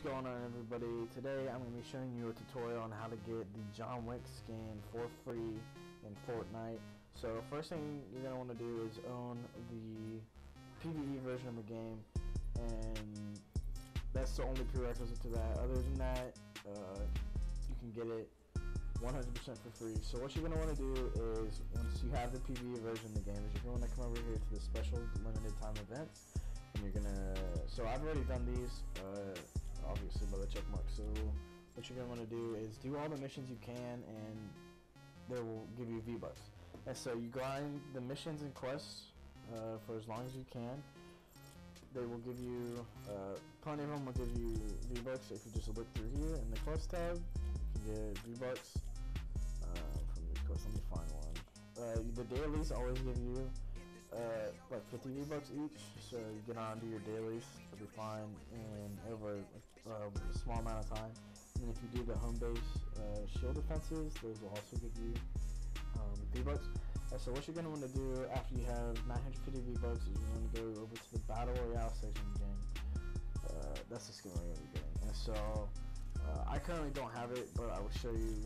going on, everybody? Today I'm going to be showing you a tutorial on how to get the John Wick skin for free in Fortnite. So first thing you're going to want to do is own the PvE version of the game, and that's the only prerequisite to that. Other than that, you can get it 100% for free. So what you're going to want to do is, once you have the PvE version of the game, is you're going to come over here to the special limited time events, and you're going to, so I've already done these, obviously by the check mark. So what you're going to want to do is do all the missions you can, and they will give you V-Bucks. And so you grind the missions and quests for as long as you can. They will give you, plenty of them will give you V-Bucks. If you just look through here in the quest tab, you can get V-Bucks from the quest. Let me find one. The dailies always give you like 50 V-Bucks each, so you get on, do your dailies, it'll be fine, and over a small amount of time. And if you do the home base shield defenses, those will also give you V-Bucks. So what you're going to want to do after you have 950 V-Bucks is you're going to go over to the Battle Royale section of the game. That's the skin we're going to be getting. And so I currently don't have it, but I will show you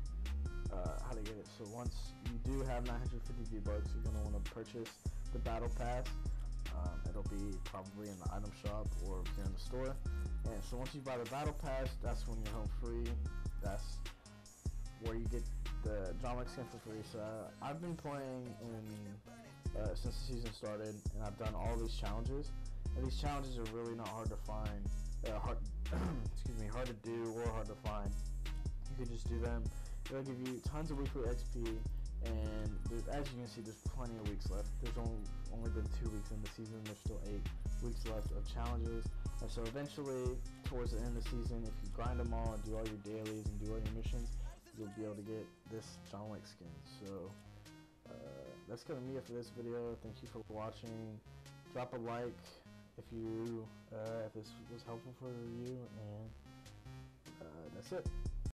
how to get it. So once you do have 950 V-Bucks, you're going to want to purchase the Battle Pass. It'll be probably in the item shop or here in the store. And so once you buy the Battle Pass, that's when you're home free. That's where you get the John Wick skin for free. So I've been playing since the season started, and I've done all these challenges. And these challenges are really not hard to find, hard to do or hard to find. You can just do them. It'll give you tons of weekly XP, and as you can see, there's plenty of weeks left. There's only been 2 weeks in the season. There's still 8 weeks left of challenges, and so eventually, towards the end of the season, if you grind them all and do all your dailies and do all your missions, you'll be able to get this John Wick skin. So that's gonna be it for this video. Thank you for watching. Drop a like if this was helpful for you, and that's it.